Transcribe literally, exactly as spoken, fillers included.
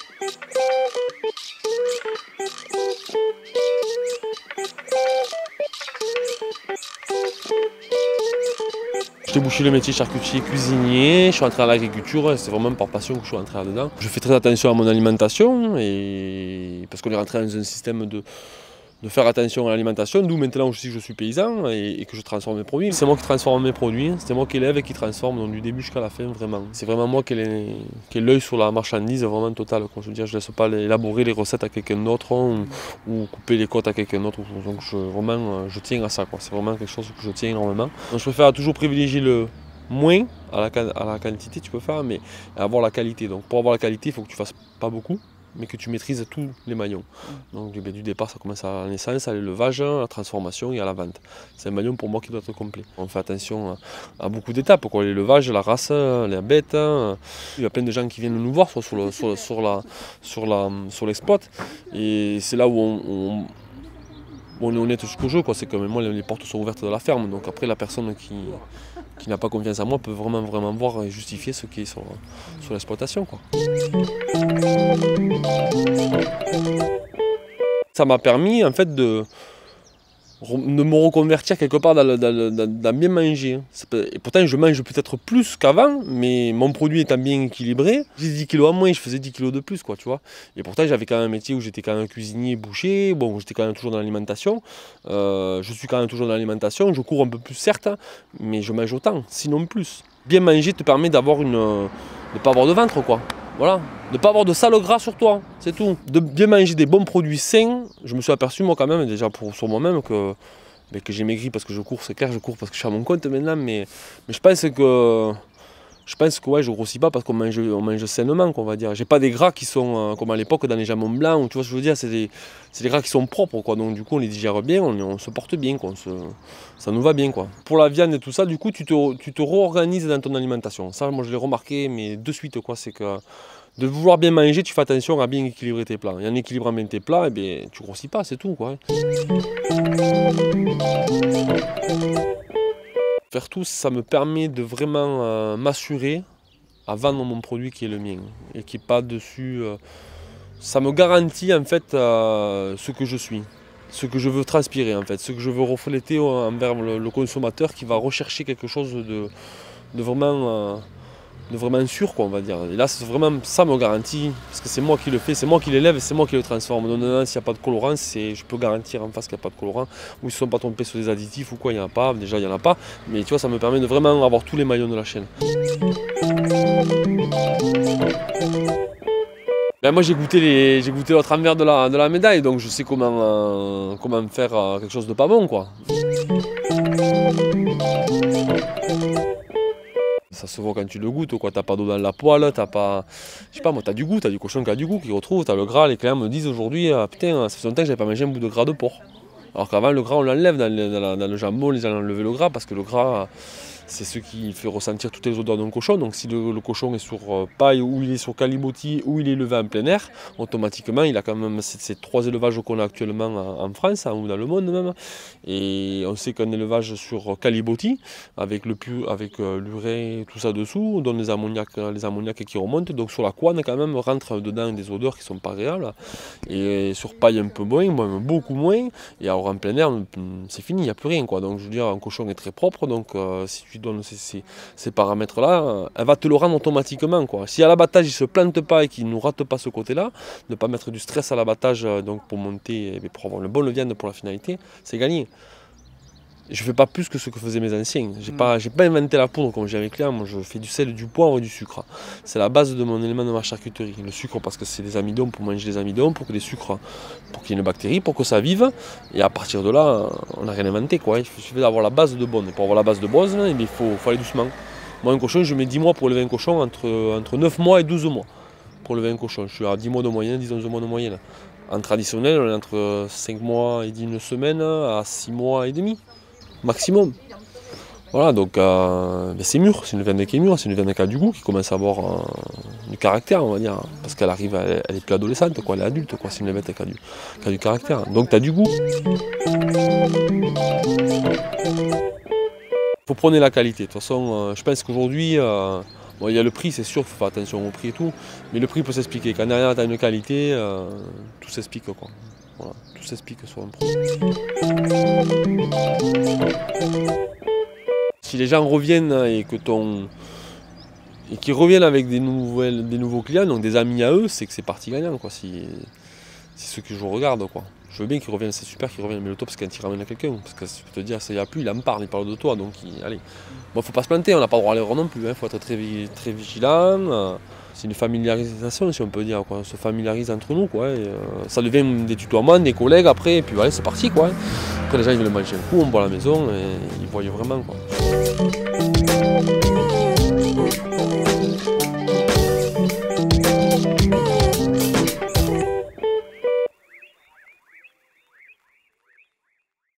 J'ai bouché le métier charcutier cuisinier, je suis rentré à l'agriculture, c'est vraiment par passion que je suis rentré là-dedans. Je fais très attention à mon alimentation, et parce qu'on est rentré dans un système de, de faire attention à l'alimentation, d'où maintenant aussi je suis paysan et, et que je transforme mes produits. C'est moi qui transforme mes produits, c'est moi qui élève et qui transforme, donc du début jusqu'à la fin vraiment. C'est vraiment moi qui ai l'œil sur la marchandise vraiment totale. Je veux dire, je ne laisse pas élaborer les recettes à quelqu'un d'autre ou, ou couper les côtes à quelqu'un d'autre. Donc je, vraiment, je tiens à ça. C'est vraiment quelque chose que je tiens énormément. Donc je préfère toujours privilégier le moins à la, à la quantité, tu peux faire, mais avoir la qualité. Donc pour avoir la qualité, il faut que tu fasses pas beaucoup, mais que tu maîtrises tous les maillons. Donc du, du départ, ça commence à la naissance, à l'élevage, à la transformation et à la vente. C'est un maillon pour moi qui doit être complet. On fait attention à, à beaucoup d'étapes, l'élevage, la race, les bêtes. Il y a plein de gens qui viennent nous voir sur, sur, le, sur, sur la sur la sur l'exploit. Et c'est là où on, on, on est honnête jusqu'au jeu. C'est comme moi, les portes sont ouvertes de la ferme. Donc après, la personne qui qui n'a pas confiance en moi peut vraiment vraiment voir et justifier ce qui est sur, sur l'exploitation. Ça m'a permis en fait de, de me reconvertir quelque part dans, le, dans, le, dans bien manger. Et pourtant je mange peut-être plus qu'avant, mais mon produit étant bien équilibré, j'ai dix kilos en moins, je faisais dix kilos de plus, quoi, tu vois. Et pourtant j'avais quand même un métier où j'étais quand même cuisinier, boucher, bon j'étais quand même toujours dans l'alimentation, euh, je suis quand même toujours dans l'alimentation, je cours un peu plus certes, mais je mange autant, sinon plus. Bien manger te permet d'avoir une, de ne pas avoir de ventre, quoi. Voilà, de ne pas avoir de sale gras sur toi, c'est tout. De bien manger des bons produits sains, je me suis aperçu moi quand même, déjà pour, sur moi-même, que, ben, que j'ai maigri parce que je cours, c'est clair, je cours parce que je suis à mon compte maintenant, mais, mais je pense que je pense que ouais, je grossis pas parce qu'on mange, on mange sainement, qu'on va dire. J'ai pas des gras qui sont euh, comme à l'époque dans les jambons blancs, ou tu vois ce que je veux dire, c'est des, des gras qui sont propres, quoi. Donc du coup on les digère bien, on, on se porte bien, quoi. On se, ça nous va bien, quoi. Pour la viande et tout ça, du coup tu te, tu te réorganises dans ton alimentation. Ça moi je l'ai remarqué, mais de suite, quoi, c'est que de vouloir bien manger, tu fais attention à bien équilibrer tes plats. Et en équilibrant bien tes plats, eh bien, tu grossis pas, c'est tout, quoi. Faire tout, ça me permet de vraiment euh, m'assurer à vendre mon produit qui est le mien et qui n'est pas dessus. Euh, ça me garantit en fait euh, ce que je suis, ce que je veux transpirer en fait, ce que je veux refléter envers le, le consommateur qui va rechercher quelque chose de, de vraiment. Euh, de vraiment sûr, quoi, on va dire. Et là, c'est vraiment ça me garantit, parce que c'est moi qui le fais, c'est moi qui l'élève et c'est moi qui le transforme. Donc, s'il n'y a pas de colorant, je peux garantir en face qu'il n'y a pas de colorant, ou ils ne sont pas trompés sur des additifs ou quoi, il n'y en a pas. Déjà, il n'y en a pas, mais tu vois, ça me permet de vraiment avoir tous les maillons de la chaîne. Ben moi j'ai goûté j'ai goûté l'autre envers de la, de la médaille, donc je sais comment, euh, comment faire euh, quelque chose de pas bon, quoi. Ça se voit quand tu le goûtes, quoi. T'as pas d'eau dans la poêle, t'as pas. Je sais pas, moi t'as du goût, t'as du cochon qui a du goût, qui retrouve, t'as le gras, les clients me disent aujourd'hui, ah, putain, ça fait longtemps que j'avais pas mangé un bout de gras de porc. Alors qu'avant le gras on l'enlève dans, dans, dans le jambon, les gens enlèvent le gras parce que le gras c'est ce qui fait ressentir toutes les odeurs d'un cochon. Donc si le, le cochon est sur euh, paille ou il est sur calibotis ou il est élevé en plein air, automatiquement il a quand même ces, ces trois élevages qu'on a actuellement en, en France hein, ou dans le monde même. Et on sait qu'un élevage sur calibotis avec le pu, avec euh, l'urée, tout ça dessous, on donne les ammoniaques, les ammoniaques qui remontent. Donc sur la couenne quand même rentre dedans des odeurs qui sont pas réelles. Et sur paille un peu moins, beaucoup moins. Et alors en plein air, c'est fini, il n'y a plus rien, quoi. Donc je veux dire, un cochon est très propre, donc euh, si tu donnes ces, ces, ces paramètres-là, elle va te le rendre automatiquement, quoi. Si à l'abattage il ne se plante pas et qu'il ne nous rate pas ce côté-là, ne pas mettre du stress à l'abattage donc pour monter, pour avoir le bon viande pour la finalité, c'est gagné. Je ne fais pas plus que ce que faisaient mes anciens. Je n'ai pas, j'ai pas inventé la poudre comme j'ai avec là. Moi, je fais du sel, du poivre et du sucre. C'est la base de mon élément de ma charcuterie. Le sucre parce que c'est des amidons pour manger des amidons, pour que les sucres, pour qu'il y ait une bactérie, pour que ça vive. Et à partir de là, on n'a rien inventé, quoi. Il suffit d'avoir la base de bonne. Et pour avoir la base de bonne, il faut, faut aller doucement. Moi, un cochon, je mets dix mois pour élever un cochon, entre, entre neuf mois et douze mois pour élever un cochon. Je suis à dix mois de moyenne, dix onze mois de moyenne. En traditionnel, on est entre cinq mois et une semaine à six mois et demi. Maximum. Voilà, donc euh, c'est mûr, c'est une viande qui est mûre, c'est une viande qui a du goût, qui commence à avoir euh, du caractère, on va dire, parce qu'elle arrive, elle, elle est plus adolescente, quoi, elle est adulte, quoi, c'est une bête qui a du, qui a du caractère. Donc tu as du goût. Faut prôner la qualité. De toute façon, euh, je pense qu'aujourd'hui, euh, Bon, il y a le prix, c'est sûr, il faut faire attention au prix et tout, mais le prix peut s'expliquer. Quand derrière tu as une qualité, euh, tout s'explique quoi. Voilà, tout s'explique sur un produit. Si les gens reviennent et que ton et qu'ils reviennent avec des nouvelles, des nouveaux clients, donc des amis à eux, c'est que c'est parti gagnant quoi. Si, c'est ce que je regarde quoi. Je veux bien qu'ils reviennent, c'est super qu'ils reviennent, mais le top c'est quand ils ramènent à quelqu'un, parce que je peux te dire, ça y a plus, il en parle, il parle de toi, donc il, allez. Bon, faut pas se planter, on n'a pas le droit à l'erreur non plus, il hein, faut être très, très vigilant. Euh, c'est une familiarisation, si on peut dire, quoi. On se familiarise entre nous, quoi. Et, euh, ça devient des tutoiements, des collègues après, et puis voilà, c'est parti, quoi. Après les gens ils veulent manger un coup, on boit à la maison, et ils voient vraiment, quoi.